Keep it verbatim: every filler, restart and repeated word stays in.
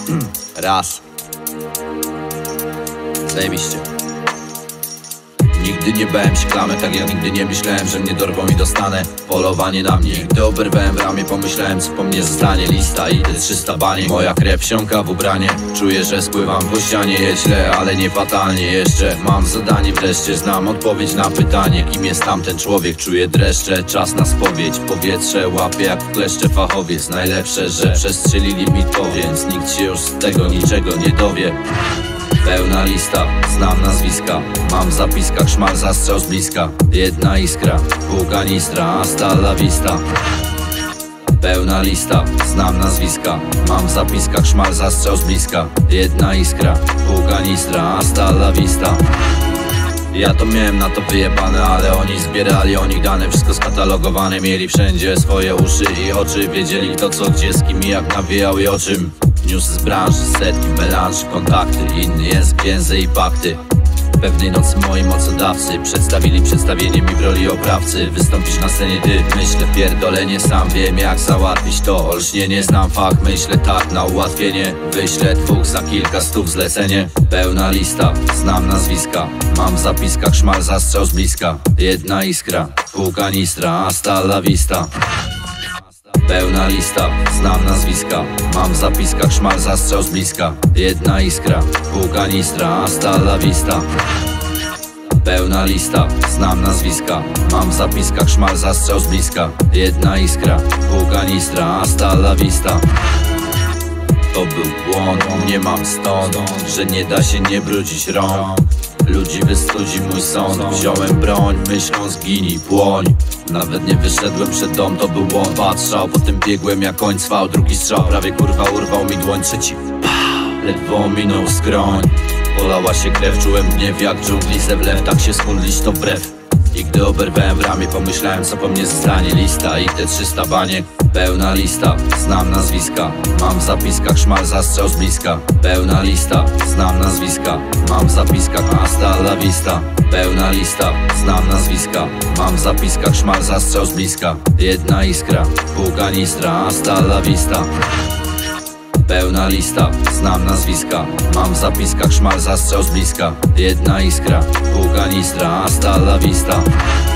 Raz. Zajebiście. Nigdy nie bałem się klamek, tak ja nigdy nie myślałem, że mnie dorwą i dostanę polowanie na mnie. Gdy oberwałem ramię, pomyślałem, co po mnie zostanie. Lista i te trzysta bani. Moja krew wsiąka w ubranie. Czuję, że spływam po ścianie. Jest źle, ale nie fatalnie jeszcze. Mam zadanie wreszcie, znam odpowiedź na pytanie, kim jest tamten człowiek. Czuję dreszcze, czas na spowiedź. Powietrze łapie jak w kleszcze fachowiec. Najlepsze, że przestrzelili mi to, więc nikt się już z tego niczego nie dowie. Pełna lista, znam nazwiska. Mam w zapiskach szmal zastrzał z bliska. Jedna iskra, pół kanistra, hasta la vista. Pełna lista, znam nazwiska. Mam w zapiskach szmal zastrzał z bliska. Jedna iskra, pół kanistra, hasta la vista. Ja to miałem na to wyjebane, ale oni zbierali o nich dane. Wszystko skatalogowane, mieli wszędzie swoje uszy i oczy. Wiedzieli kto co, gdzie, z kim i jak nawijał i o czym. News z branży, setki, melanż, kontakty. Inny język, język i pakty. Pewnej nocy moi mocodawcy przedstawili przedstawienie mi w roli oprawcy. Wystąpisz na scenie ty, myślę pierdolenie. Sam wiem jak załatwić to olśnienie. Znam fach, myślę tak na ułatwienie. Wyślę dwóch za kilka stów zlecenie. Pełna lista, znam nazwiska. Mam w zapiskach szmal zastrzał z bliska. Jedna iskra, pół kanistra, hasta la vista. Pełna lista, znam nazwiska. Mam w zapiskach szmal zastrzał z bliska. Jedna iskra, pół kanistra, hasta la vista. Pełna lista, znam nazwiska. Mam w zapiskach szmal zastrzał z bliska. Jedna iskra, pół kanistra, hasta la vista. To był błąd, nie mam stąd, że nie da się nie brudzić rąk. Ludzi wystudzi mój sąd. Wziąłem broń, myślą zginij, płoń. Nawet nie wyszedłem przed dom, to był błąd. Patrzał, potem biegłem jak koń cwał. Drugi strzał, prawie kurwa urwał mi dłoń. Trzeci, ledwo minął skroń. Polała się krew, czułem gniew jak dżungli zewlew. Tak się skundlić to brew. I gdy oberwałem w ramię, pomyślałem co po mnie zostanie. Lista i te trzysta baniek. Pełna lista, znam nazwiska. Mam w zapiskach szmal zastrzał z bliska. Pełna lista, znam nazwiska. Mam w zapiskach hasta la vista. Pełna lista, znam nazwiska. Mam w zapiskach szmal zastrzał z bliska. Jedna iskra, pół kanistra, hasta la vista. Pełna lista, znam nazwiska. Mam w zapiskach szmal zastrzał z bliska. Jedna iskra, pół kanistra, hasta la vista.